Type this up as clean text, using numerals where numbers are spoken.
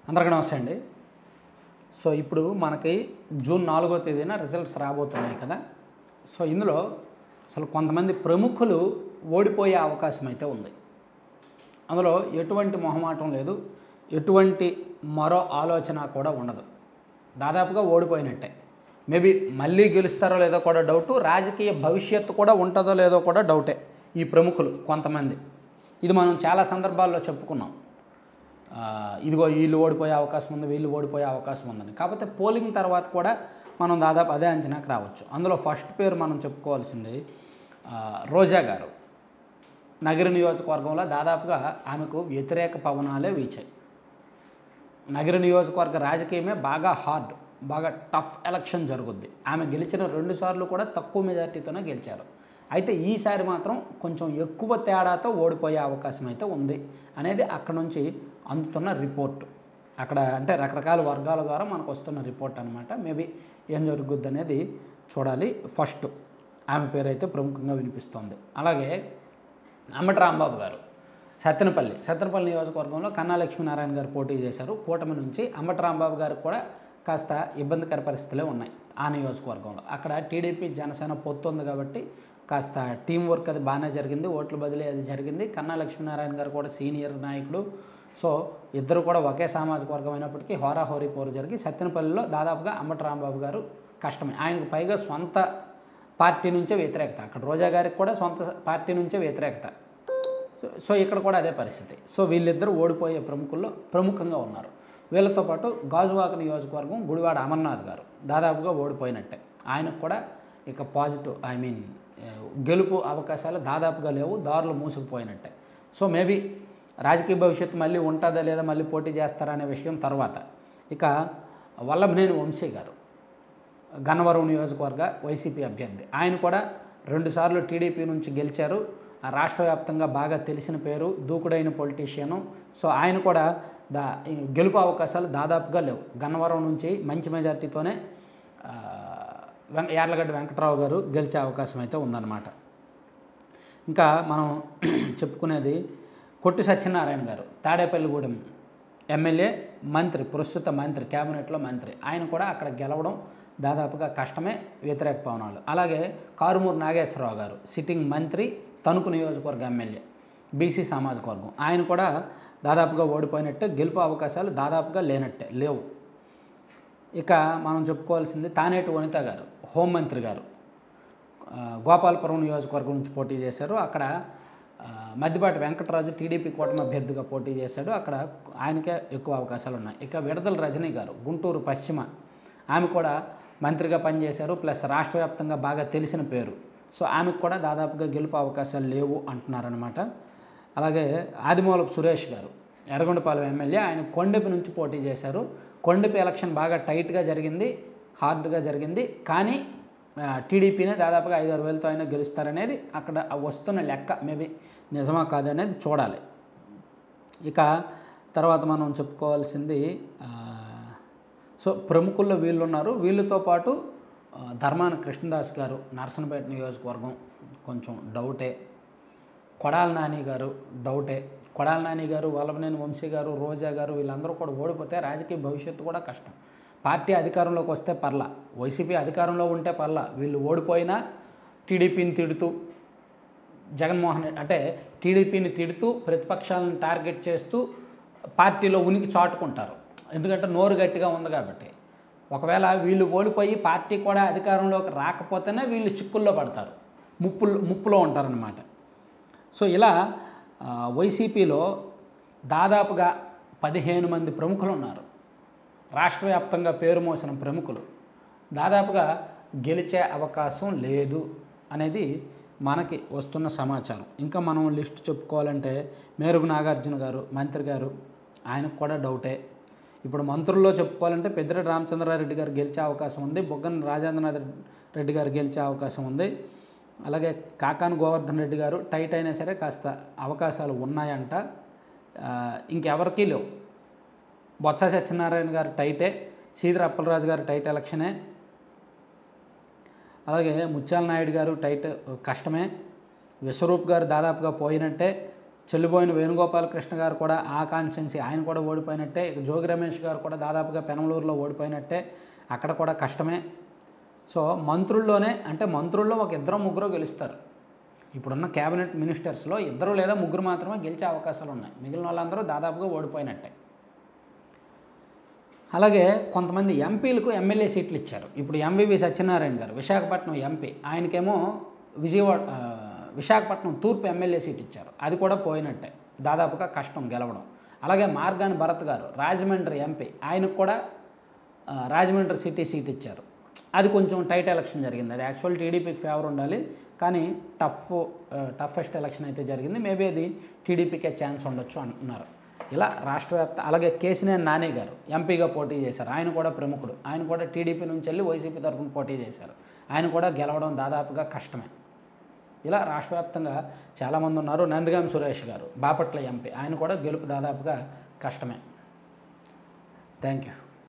అందరికీ నమస్తే అండి. సో ఇప్పుడు మనకి జూన్ 4వ తేదీన రిజల్ట్స్ రాబోతున్నాయి కదా. సో ఇందులో అసలు కొంతమంది ప్రముఖులు ఓడిపోయే అవకాశం అయితే ఉంది. అందులో ఎటువంటి మొహమాటం లేదు, ఎటువంటి మరో ఆలోచన కూడా ఉండదు. దాదాపుగా ఓడిపోయినట్టే. మేబీ మళ్ళీ గెలుస్తారో లేదో కూడా డౌటు, రాజకీయ భవిష్యత్తు కూడా ఉంటుందో లేదో కూడా డౌటే. ఈ ప్రముఖులు కొంతమంది, ఇది మనం చాలా సందర్భాల్లో చెప్పుకున్నాం. ఇదిగో వీళ్ళు ఓడిపోయే అవకాశం ఉంది, వీళ్ళు ఓడిపోయే అవకాశం ఉందని. కాకపోతే పోలింగ్ తర్వాత కూడా మనం దాదాపు అదే అంచనాకు రావచ్చు. అందులో ఫస్ట్ పేరు మనం చెప్పుకోవాల్సింది రోజా గారు. నగరి నియోజకవర్గంలో దాదాపుగా ఆమెకు వ్యతిరేక పవనాలే వీచాయి. నగరి నియోజకవర్గ రాజకీయమే బాగా హార్డ్, బాగా టఫ్ ఎలక్షన్ జరుగుద్ది. ఆమె గెలిచిన 2 సార్లు కూడా తక్కువ మెజార్టీతోనే గెలిచారు. అయితే ఈసారి మాత్రం కొంచెం ఎక్కువ తేడాతో ఓడిపోయే అవకాశం అయితే ఉంది అనేది అక్కడ నుంచి అందుతున్న రిపోర్టు. అక్కడ అంటే రకరకాల వర్గాల ద్వారా మనకు వస్తున్న రిపోర్ట్ అనమాట. మేబీ ఏం జరుగుద్ది అనేది చూడాలి. ఫస్ట్ ఆమె పేరు అయితే ప్రముఖంగా వినిపిస్తోంది. అలాగే అంబటి రాంబాబు గారు సత్తెనపల్లి నియోజకవర్గంలో కన్నా లక్ష్మీనారాయణ గారు పోటీ చేశారు. కూటమి నుంచి అంబటి రాంబాబు గారికి కూడా కాస్త ఇబ్బందికర పరిస్థితులే ఉన్నాయి ఆ నియోజకవర్గంలో. అక్కడ టీడీపీ జనసేన పొత్తు ఉంది కాబట్టి కాస్త టీం వర్క్ అది బాగానే జరిగింది, ఓట్ల బదిలీ అది జరిగింది. కన్నా లక్ష్మీనారాయణ గారు కూడా సీనియర్ నాయకుడు. సో ఇద్దరు కూడా ఒకే సామాజిక వర్గం అయినప్పటికీ హోరాహోరీ పోరు జరిగి సత్తెనపల్లిలో దాదాపుగా అంబటి రాంబాబు గారు కష్టమే. ఆయనకు పైగా సొంత పార్టీ నుంచే వ్యతిరేకత, అక్కడ రోజా గారికి కూడా సొంత పార్టీ నుంచే వ్యతిరేకత. సో ఇక్కడ కూడా అదే పరిస్థితి. సో వీళ్ళిద్దరూ ఓడిపోయే ప్రముఖుల్లో ప్రముఖంగా ఉన్నారు. వీళ్ళతో పాటు గాజువాక నియోజకవర్గం గుడివాడ అమర్నాథ్ గారు దాదాపుగా ఓడిపోయినట్టే. ఆయనకు కూడా ఇక పాజిటివ్ గెలుపు అవకాశాలు దాదాపుగా లేవు, దారులు మూసుకుపోయినట్టే. సో మేబీ రాజకీయ భవిష్యత్తు మళ్ళీ ఉంటుందా లేదా, మళ్ళీ పోటీ చేస్తారా అనే విషయం తర్వాత. ఇక వల్లభనేని వంశీ గారు గన్నవరం నియోజకవర్గ వైసీపీ అభ్యర్థి. ఆయన కూడా 2 సార్లు టీడీపీ నుంచి గెలిచారు. రాష్ట్ర వ్యాప్తంగా బాగా తెలిసిన పేరు, దూకుడైన పొలిటీషియను. సో ఆయన కూడా గెలుపు అవకాశాలు దాదాపుగా లేవు. గన్నవరం నుంచి మంచి మెజార్టీతోనే యార్లగడ్డ వెంకట్రావు గారు గెలిచే అవకాశం అయితే ఉందన్నమాట. ఇంకా మనం చెప్పుకునేది కొట్టి సత్యనారాయణ గారు, తాడేపల్లిగూడెం ఎమ్మెల్యే, మంత్రి, ప్రస్తుత మంత్రి, క్యాబినెట్లో మంత్రి. ఆయన కూడా అక్కడ గెలవడం దాదాపుగా కష్టమే, వ్యతిరేక పవనాలు. అలాగే కారుమూరు నాగేశ్వరరావు గారు, సిట్టింగ్ మంత్రి, తణుకు నియోజకవర్గ ఎమ్మెల్యే, బీసీ సామాజిక వర్గం. ఆయన కూడా దాదాపుగా ఓడిపోయినట్టే, గెలుపు అవకాశాలు దాదాపుగా లేవు. ఇక మనం చెప్పుకోవాల్సింది తానేటి వనిత గారు, హోంమంత్రి గారు, గోపాలపురం నియోజకవర్గం నుంచి పోటీ చేశారు. అక్కడ మద్దిపాటి వెంకటరాజు టీడీపీ కూటమి అభ్యర్థిగా పోటీ చేశాడు. అక్కడ ఆయనకే ఎక్కువ అవకాశాలు ఉన్నాయి. ఇక విడదల రజనీ గారు గుంటూరు పశ్చిమ, ఆమె కూడా మంత్రిగా పనిచేశారు, ప్లస్ రాష్ట్ర వ్యాప్తంగా బాగా తెలిసిన పేరు. సో ఆమెకు కూడా దాదాపుగా గెలుపు అవకాశాలు లేవు అంటున్నారనమాట. అలాగే ఆదిమూలపు సురేష్ గారు ఎర్రగొండపాలెం ఎమ్మెల్యే, ఆయన కొండపి నుంచి పోటీ చేశారు. కొండపి ఎలక్షన్ బాగా టైట్గా జరిగింది, హార్డ్గా జరిగింది. కానీ టీడీపీనే దాదాపుగా 5-6 వేలతో అయినా గెలుస్తారనేది అక్కడ వస్తున్న లెక్క. మేబీ నిజమా కాదనేది చూడాలి. ఇక తర్వాత మనం చెప్పుకోవాల్సింది సో ప్రముఖుల్లో వీళ్ళు ఉన్నారు. వీళ్ళతో పాటు ధర్మాన కృష్ణదాస్ గారు నర్సనపేట నియోజకవర్గం కొంచెం డౌటే. కొడాల నాని గారు డౌటే. కొడాల నాని గారు, వల్లభనేని వంశీ గారు, రోజా గారు వీళ్ళందరూ కూడా ఓడిపోతే రాజకీయ భవిష్యత్తు కూడా కష్టం. పార్టీ అధికారంలోకి వస్తే పర్లా, వైసీపీ అధికారంలో ఉంటే పర్లా, వీళ్ళు ఓడిపోయినా టీడీపీని తిడుతూ జగన్మోహన్ రెడ్డి అంటే టీడీపీని తిడుతూ ప్రతిపక్షాలను టార్గెట్ చేస్తూ పార్టీలో ఉనికి చాటుకుంటారు. ఎందుకంటే నోరు గట్టిగా ఉంది కాబట్టి. ఒకవేళ వీళ్ళు ఓడిపోయి పార్టీ కూడా అధికారంలోకి రాకపోతేనే వీళ్ళు చిక్కుల్లో పడతారు, ముప్పులో ఉంటారనమాట. సో ఇలా వైసీపీలో దాదాపుగా 15 మంది ప్రముఖులు ఉన్నారు. రాష్ట్ర వ్యాప్తంగా పేరు మోసిన ప్రముఖులు దాదాపుగా గెలిచే అవకాశం లేదు అనేది మనకి వస్తున్న సమాచారం. ఇంకా మనం లిస్ట్ చెప్పుకోవాలంటే మేరుగు నాగార్జున గారు మంత్రి గారు, ఆయనకు కూడా డౌటే. ఇప్పుడు మంత్రుల్లో చెప్పుకోవాలంటే పెద్దిరెడ్డి రామచంద్రారెడ్డి గారు గెలిచే అవకాశం ఉంది, బుగ్గన రాజేంద్రనాథ్ రెడ్డి గారు గెలిచే అవకాశం ఉంది. అలాగే కాకాని గోవర్ధన్ రెడ్డి గారు టైట్ అయినా సరే కాస్త అవకాశాలు ఉన్నాయంట. ఇంకెవరికీ లేవు. బొత్స సత్యనారాయణ గారు టైటే, సీదిరి అప్పలరాజు గారు టైట్ ఎలక్షనే. అలాగే ముత్యాల నాయుడు గారు టైట్ కష్టమే. విశ్వరూప్ గారు దాదాపుగా పోయినట్టే. చెల్లిపోయిన వేణుగోపాలకృష్ణ గారు కూడా ఆ కాన్స్టిట్యున్సీ ఆయన కూడా ఓడిపోయినట్టే. ఇక జోగి రమేష్ గారు కూడా దాదాపుగా పెనమలూరులో ఓడిపోయినట్టే, అక్కడ కూడా కష్టమే. సో మంత్రుల్లోనే అంటే మంత్రుల్లో ఒక ఇద్దరు ముగ్గురు గెలుస్తారు. ఇప్పుడున్న క్యాబినెట్ మినిస్టర్స్లో ఇద్దరు లేదా ముగ్గురు మాత్రమే గెలిచే అవకాశాలు ఉన్నాయి. మిగిలిన వాళ్ళందరూ దాదాపుగా ఓడిపోయినట్టే. అలాగే కొంతమంది ఎంపీలకు ఎమ్మెల్యే సీట్లు ఇచ్చారు. ఇప్పుడు ఎంవివి సత్యనారాయణ గారు విశాఖపట్నం ఎంపీ, ఆయనకేమో విశాఖపట్నం తూర్పు ఎమ్మెల్యే సీట్ ఇచ్చారు. అది కూడా పోయినట్టే, దాదాపుగా కష్టం గెలవడం. అలాగే మార్గాని భరత్ గారు రాజమండ్రి ఎంపీ, ఆయనకు కూడా రాజమండ్రి సిటీ సీట్ ఇచ్చారు. అది కొంచెం టైట్ ఎలక్షన్ జరిగింది. అది యాక్చువల్ టీడీపీకి ఫేవర్ ఉండాలి, కానీ టఫెస్ట్ ఎలక్షన్ అయితే జరిగింది. మేబీ అది టీడీపీకే ఛాన్స్ ఉండొచ్చు అంటున్నారు. ఇలా రాష్ట్ర వ్యాప్త. అలాగే కేసినేని నాని గారు ఎంపీగా పోటీ చేశారు. ఆయన కూడా ప్రముఖుడు. ఆయన కూడా టీడీపీ నుంచి వెళ్ళి వైసీపీ తరఫున పోటీ చేశారు. ఆయన కూడా గెలవడం దాదాపుగా కష్టమే. ఇలా రాష్ట్ర వ్యాప్తంగా చాలామంది ఉన్నారు. నందిగాం సురేష్ గారు బాపట్ల ఎంపీ, ఆయన కూడా గెలుపు దాదాపుగా కష్టమే. Thank you.